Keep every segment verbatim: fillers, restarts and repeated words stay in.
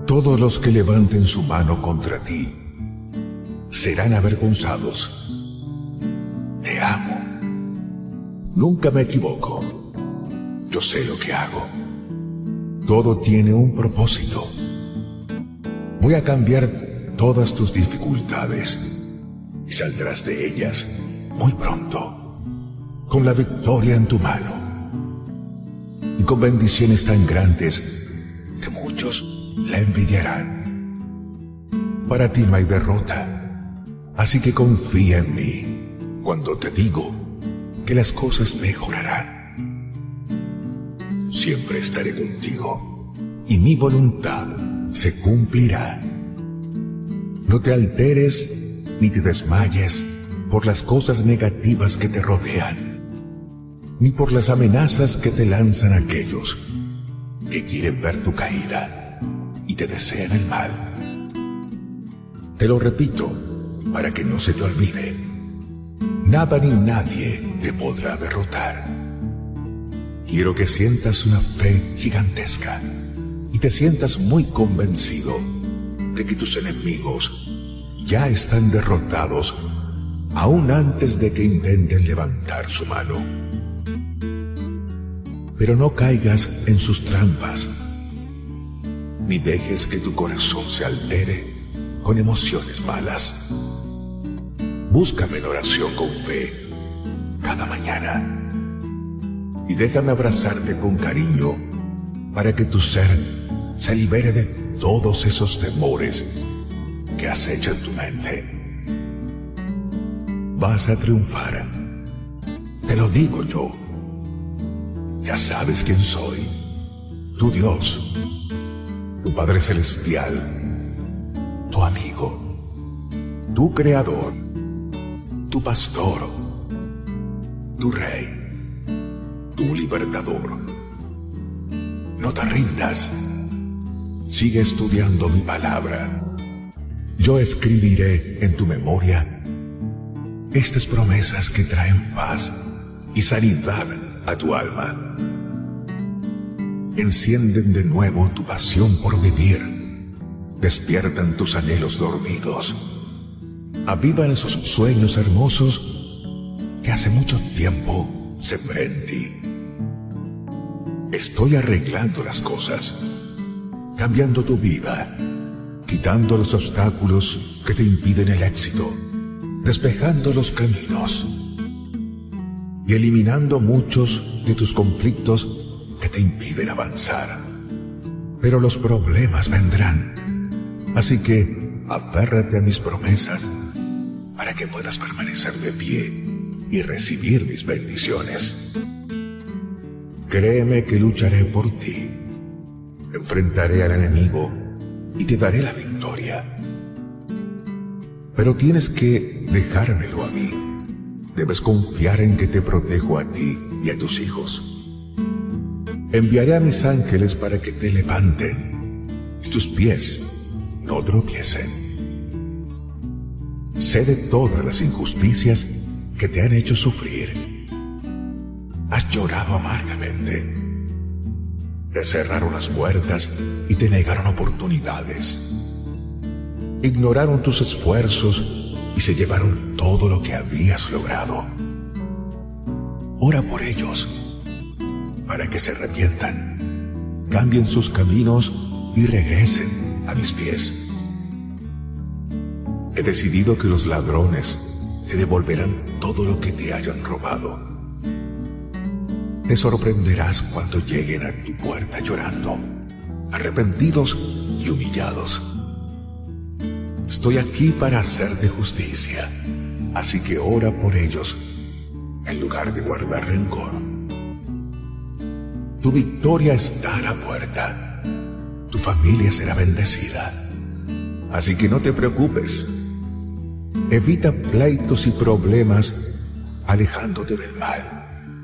Todos los que levanten su mano contra ti serán avergonzados. Te amo. Nunca me equivoco. Yo sé lo que hago. Todo tiene un propósito. Voy a cambiar todas tus dificultades y saldrás de ellas muy pronto, con la victoria en tu mano y con bendiciones tan grandes que muchos la envidiarán. Para ti no hay derrota, así que confía en mí cuando te digo que las cosas mejorarán. Siempre estaré contigo y mi voluntad se cumplirá. No te alteres ni te desmayes por las cosas negativas que te rodean, ni por las amenazas que te lanzan aquellos que quieren ver tu caída y te desean el mal. Te lo repito para que no se te olvide. Nada ni nadie te podrá derrotar. Quiero que sientas una fe gigantesca y te sientas muy convencido de que tus enemigos ya están derrotados aún antes de que intenten levantar su mano. Pero no caigas en sus trampas, ni dejes que tu corazón se altere con emociones malas. Búscame en oración con fe cada mañana y déjame abrazarte con cariño para que tu ser se libere de todos esos temores que acechan tu mente. Vas a triunfar, te lo digo yo. Ya sabes quién soy, tu Dios, tu Padre Celestial, tu amigo, tu Creador, tu Pastor, tu Rey, tu Libertador. No te rindas, sigue estudiando mi palabra. Yo escribiré en tu memoria estas promesas que traen paz y sanidad a tu alma. Encienden de nuevo tu pasión por vivir, despiertan tus anhelos dormidos, avivan esos sueños hermosos que hace mucho tiempo sembré en ti. Estoy arreglando las cosas, cambiando tu vida, quitando los obstáculos que te impiden el éxito, despejando los caminos y eliminando muchos de tus conflictos que te impiden avanzar. Pero los problemas vendrán, así que aférrate a mis promesas para que puedas permanecer de pie y recibir mis bendiciones. Créeme que lucharé por ti, enfrentaré al enemigo y te daré la victoria. Pero tienes que dejármelo a mí. Debes confiar en que te protejo a ti y a tus hijos. Enviaré a mis ángeles para que te levanten y tus pies no tropiecen. Sé de todas las injusticias que te han hecho sufrir. Has llorado amargamente. Te cerraron las puertas y te negaron oportunidades. Ignoraron tus esfuerzos y se llevaron todo lo que habías logrado. Ora por ellos, para que se arrepientan, cambien sus caminos y regresen a mis pies. He decidido que los ladrones te devolverán todo lo que te hayan robado. Te sorprenderás cuando lleguen a tu puerta llorando, arrepentidos y humillados. Estoy aquí para hacerte justicia, así que ora por ellos en lugar de guardar rencor. Tu victoria está a la puerta. Tu familia será bendecida, así que no te preocupes. Evita pleitos y problemas alejándote del mal.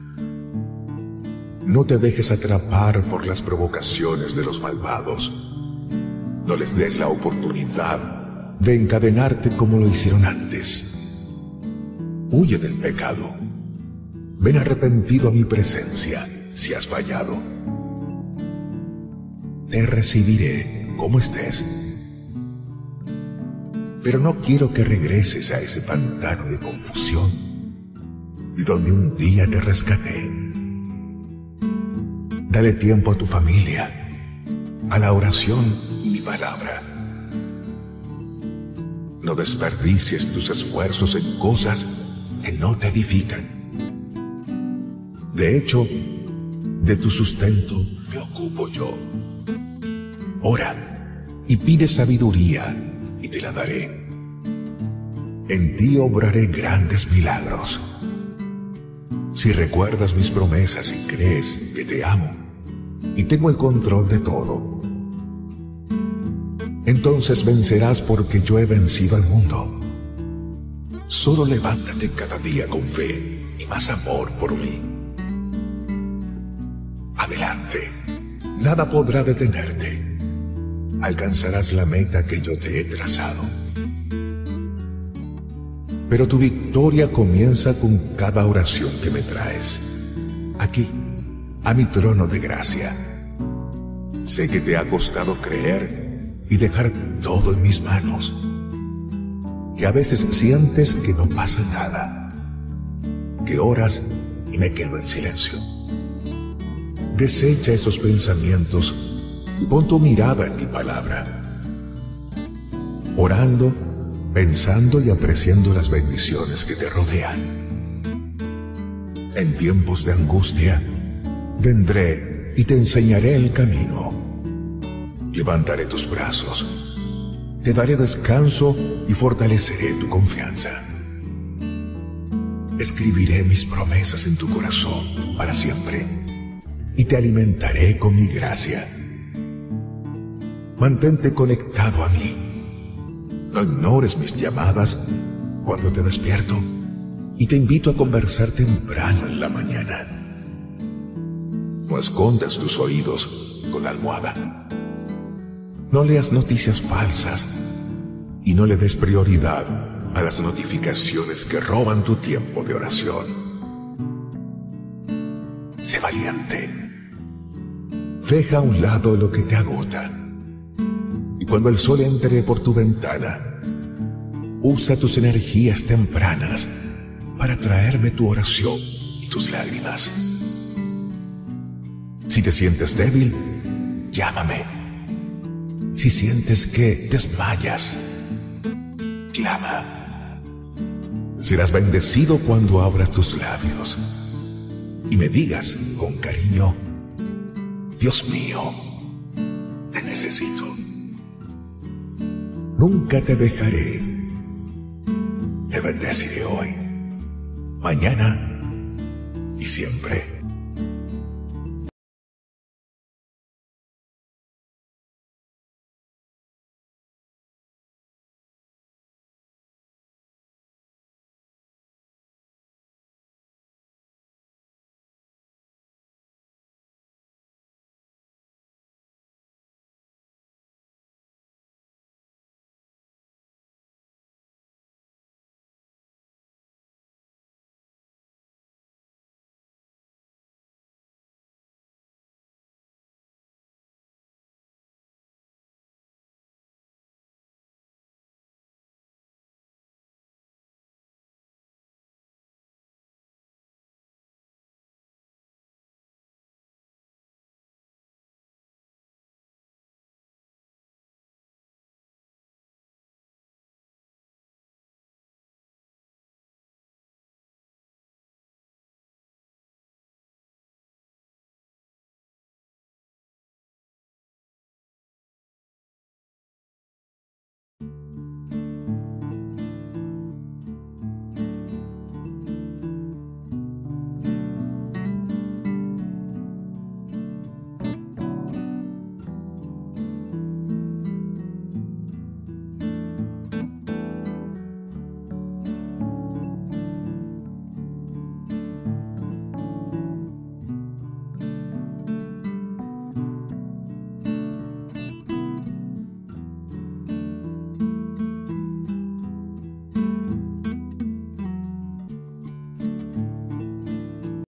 No te dejes atrapar por las provocaciones de los malvados. No les des la oportunidad de encadenarte como lo hicieron antes. Huye del pecado. Ven arrepentido a mi presencia si has fallado. Te recibiré cómo estés. Pero no quiero que regreses a ese pantano de confusión de donde un día te rescaté. Dale tiempo a tu familia, a la oración y mi palabra. No desperdicies tus esfuerzos en cosas que no te edifican. De hecho, de tu sustento me ocupo yo. Ora y pide sabiduría y te la daré. En ti obraré grandes milagros. Si recuerdas mis promesas y crees que te amo y tengo el control de todo, entonces vencerás porque yo he vencido al mundo. Solo levántate cada día con fe y más amor por mí. Adelante, nada podrá detenerte. Alcanzarás la meta que yo te he trazado. Pero tu victoria comienza con cada oración que me traes, aquí, a mi trono de gracia. Sé que te ha costado creer y dejar todo en mis manos, que a veces sientes que no pasa nada, que oras y me quedo en silencio. Desecha esos pensamientos y pon tu mirada en mi palabra. Orando, pensando y apreciando las bendiciones que te rodean. En tiempos de angustia, vendré y te enseñaré el camino. Levantaré tus brazos, te daré descanso y fortaleceré tu confianza. Escribiré mis promesas en tu corazón para siempre y te alimentaré con mi gracia. Mantente conectado a mí. No ignores mis llamadas cuando te despierto y te invito a conversar temprano en la mañana. No escondas tus oídos con la almohada. No leas noticias falsas y no le des prioridad a las notificaciones que roban tu tiempo de oración. Sé valiente. Deja a un lado lo que te agota. Y cuando el sol entre por tu ventana, usa tus energías tempranas para traerme tu oración y tus lágrimas. Si te sientes débil, llámame. Si sientes que desmayas, clama. Serás bendecido cuando abras tus labios y me digas con cariño: Dios mío, te necesito. Nunca te dejaré. Te bendeciré hoy, mañana y siempre.